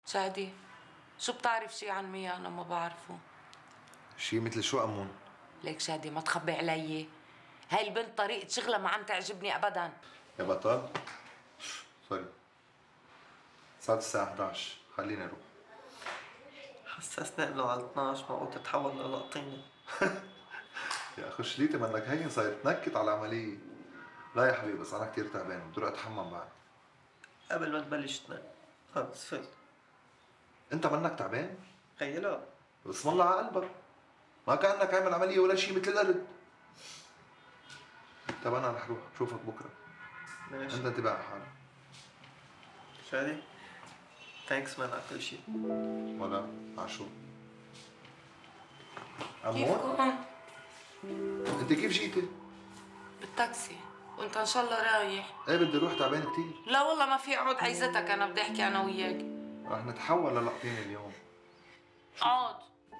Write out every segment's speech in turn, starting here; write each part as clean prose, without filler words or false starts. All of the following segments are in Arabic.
شادي، شو بتعرف شي عن ميا أنا ما بعرفه؟ شي مثل شو أمون؟ ليك شادي ما تخبي علي. هاي البنت طريقة شغلها ما عم تعجبني أبداً. يا بطل سوري، صارت الساعة 11، خليني أروح. حسسني انه على 12 معقول تتحول للقطينة. يا أخو شليتي منك هين صاير تنكت على العملية. لا يا حبيبي بس أنا كتير تعبان بدي أروح أتحمم بعد. قبل ما تبلش تنام خلص فل. أنت منك تعبان؟ هي لا. بسم الله على قلبك، ما كأنك عامل عملية ولا شي مثل القرد. طب أنا رح روح بشوفك بكرة. ماشي. أنت انتبه على حالك. شادي ثانكس مان على كل شيء. ولا عشو كيفكم؟ أمون؟ أنت كيف جيتي؟ بالتاكسي، وأنت إن شاء الله رايح؟ إيه بدي أروح تعبان كتير. لا والله ما في أقعد عايزتك، أنا بدي أحكي أنا وياك. رح نتحول للقطين اليوم. اقعد.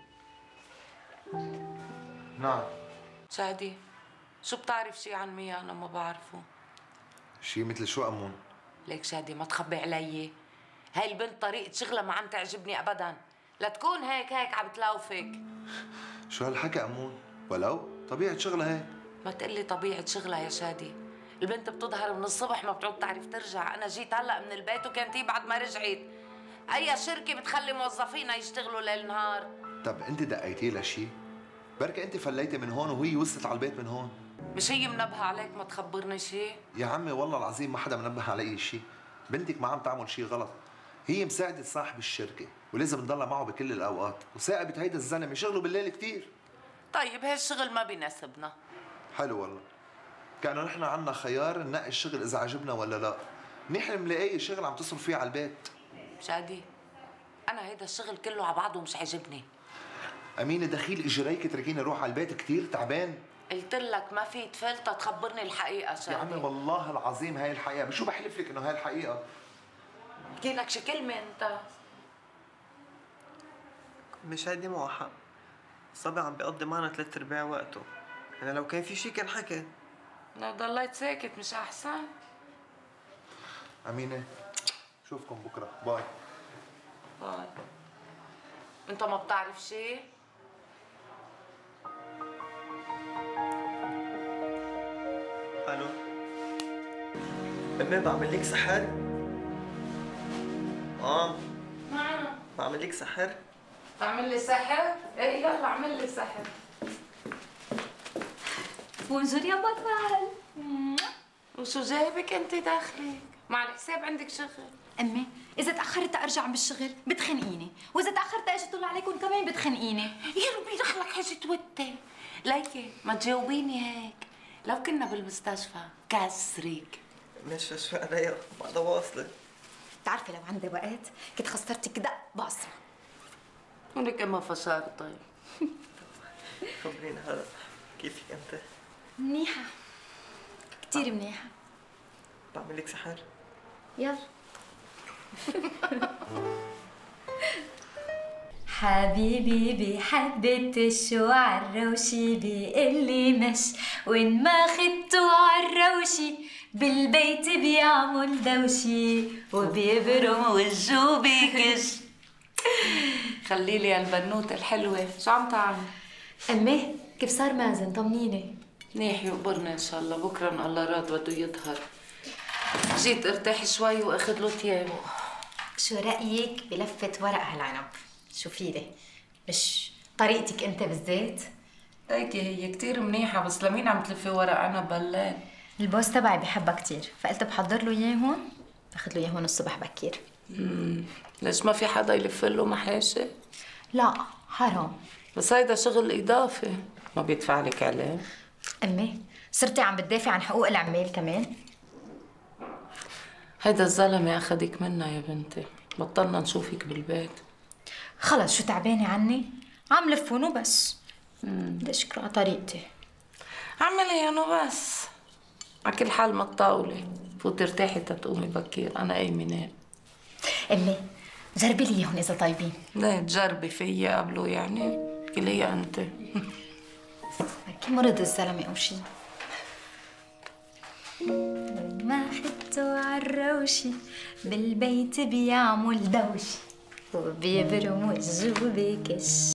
نعم. شادي، شو بتعرف شي عن ميا أنا ما بعرفه؟ شي مثل شو أمون؟ ليك شادي ما تخبي علي. هاي البنت طريقة شغلها ما عم تعجبني أبداً. لا تكون هيك عم تلوفك. شو هالحكي أمون؟ ولو طبيعة شغلها هيك. ما تقلي طبيعة شغلها يا شادي. البنت بتظهر من الصبح ما بتعود تعرف ترجع. أنا جيت هلأ من البيت وكانت هي بعد ما رجعت. أي شركة بتخلي موظفينها يشتغلوا ليل نهار؟ طب أنت دقيتي لها شي؟ بركي أنت فليتي من هون وهي وصلت على البيت من هون. مش هي منبهة عليك ما تخبرني شي؟ يا عمي والله العظيم ما حدا منبه علي شي. بنتك ما عم تعمل شي غلط. هي مساعدة صاحب الشركة ولازم نضلها معه بكل الأوقات، وثاقبت هيدا الزلمة شغله بالليل كتير. طيب هالشغل ما بيناسبنا. حلو والله. كأنه نحن عنا خيار ننقي الشغل إذا عجبنا ولا لا. منيح ملاقي شغل عم تصرف فيه على البيت. شادي، أنا هيدا الشغل كله على بعضه مش عاجبني. أمينة دخيل إجريك تركيني أروح على البيت كتير تعبان. قلت لك ما في تفلتة تخبرني الحقيقة شادي. يا عمي والله العظيم هاي الحقيقة، بشو بحلف لك إنه هاي الحقيقة؟ احكي لك شي كلمة أنت. مش هيدي معه حق. صبي عم بيقضي معنا 3/4 وقته. يعني لو كان في شيء كان حكى. لو ضليت ساكت مش أحسن؟ أمينة شوفكم بكرة، باي. باي. أنت ما بتعرف شي؟ الو امي بعمل لك سحر؟ معنا. بعمل لك سحر؟ تعمل لي سحر؟ ايه يلا اعمل لي سحر. بونجور يا بطل. وشو جايبك انت داخلك؟ مع الحساب عندك شغل. امي اذا تاخرت ارجع من الشغل بتخنقيني، واذا تاخرت اجي اطلع عليكم كمان بتخنقيني. يا ربي دخلك حاجة توتي. ليكي ما تجاوبيني هيك. لو كنا بالمستشفى كسرك. مش عليا بعدها واصلة. بتعرفي لو عندي وقت كنت خسرتك دق باصرة. ولك اما فشار طيب. خبريني هلا كيفك انت؟ منيحة كتير منيحة. بعمل لك سحر؟ يلا. حبيبي بحبة الشو عالروشي بيقلي مش وين ما خدته عالروشي بالبيت بيعمل دوشي وبيبرم وجهه بيكش. خلي لي البنوتة الحلوة، شو عم تعمل؟ أمي كيف صار مازن؟ طمنيني. منيح يقبرنا ان شاء الله، بكره ان الله راد بده يظهر. جيت ارتاح شوي واخذ له ثيابه. شو رأيك بلفة ورق هالعنب؟ شوفي لي مش طريقتك انت بالذات؟ هيك هي كثير منيحة، بس لمين عم تلفي ورق عنب بالليل؟ البوس تبعي بحبها كتير، فقلت بحضر له اياه هون، باخذ له اياه هون الصبح بكير. ليش ما في حدا يلف له محاشي؟ لا حرام. بس هيدا شغل إضافي، ما بيدفع لك عليه. أمي صرتي عم بتدافع عن حقوق العمال كمان؟ هيدا الزلمة أخدك منا يا بنتي، بطلنا نشوفك بالبيت. خلص شو تعبانة عني؟ عم لفون وبس. بدي أشكره على طريقتي. اعملي يعني بس. على كل حال ما تطاولي، فوتي ارتاحي تتقومي بكير، أنا قايمة نام. أمي جربي لي اياهم إذا طيبين. ليه تجربي فيا قبله يعني؟ كلية أنت. بركي مرض الزلمة أو شي. ما خدته عالروشي بالبيت بيعمل دوشي وبيبرم وجهه بكش.